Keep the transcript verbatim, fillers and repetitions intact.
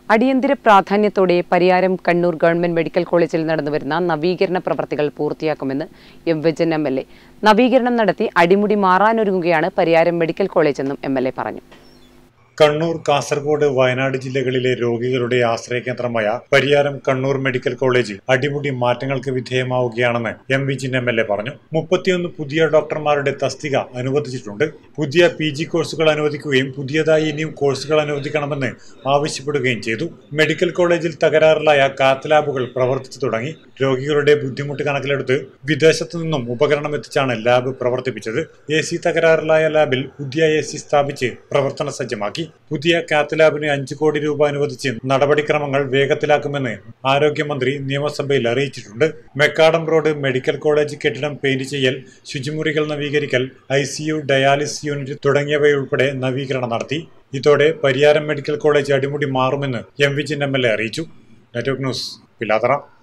അടിയന്തര പ്രാധാന്യത്തോടെ Pariyaram Kannur government medical കോളേജിൽ നടന്നുവരുന്ന നവീകരണ പ്രവർത്തികൾ പൂർത്തിയാക്കുമെന്ന് M Vijayan M L A. നവീകരണം നടത്തി അടിമുടി മാറാനൊരുങ്ങുകയാണ് പരിയാരം മെഡിക്കൽ കോളേജെന്നും എം എൽ എ പറഞ്ഞു. കണ്ണൂർ, കാസർഗോഡ്, വയനാട് ജില്ലകളിലെ രോഗികളുടെ ആശ്രയകേന്ദ്രമായ പരിയാരം കണ്ണൂർ മെഡിക്കൽ കോളേജ് അടിമുടി മാറ്റങ്ങൾക്ക് വിധേയമാവുകയാണെന്ന് M Vijayan M L A പറഞ്ഞു. മുപ്പത്തിയൊന്ന് പുതിയ ഡോക്ടർമാരുടെ തസ്തിക അനുവദിച്ചിട്ടുണ്ട്. പുതിയ പി ജി കോഴ്സുകൾ അനുവദിക്കുകയും പുതിയതായി ഇനിയും കോഴ്സുകൾ അനുവദിക്കണമെന്ന് ആവശ്യപ്പെടുകയും ചെയ്തു. മെഡിക്കൽ കോളേജിൽ തകരാറിലായ കാത്ത് ലാബുകൾ പ്രവർത്തിച്ചു തുടങ്ങി. രോഗികളുടെ ബുദ്ധിമുട്ട് കണക്കിലെടുത്ത് വിദേശത്തു നിന്നും ഉപകരണം എത്തിച്ചാണ് ലാബ് പ്രവർത്തിപ്പിച്ചത്. എ സി തകരാറിലായ ലാബിൽ പുതിയ എ സി സ്ഥാപിച്ച് പ്രവർത്തന സജ്ജമാക്കി. പുതിയ കാത്ത് ലാബിന് അഞ്ചു കോടി രൂപ അനുവദിച്ച് നടപടിക്രമങ്ങൾ വേഗത്തിലാക്കുമെന്ന് ആരോഗ്യമന്ത്രി നിയമസഭയിൽ അറിയിച്ചിട്ടുണ്ട്. മെക്കാഡം റോഡ് മെഡിക്കൽ കോളേജ് കെട്ടിടം പെയിന്റ് ചെയ്യൽ, ശുചിമുറികൾ നവീകരിക്കൽ, I C U, dialysis unit തുടങ്ങിയവയുൾപ്പെടെ നവീകരണം നടത്തി. ഇതോടെ പരിയാരം മെഡിക്കൽ കോളേജ് അടിമുടി മാറുമെന്ന് M Vijayan M L A അറിയിച്ചു. Network news, Pilathara.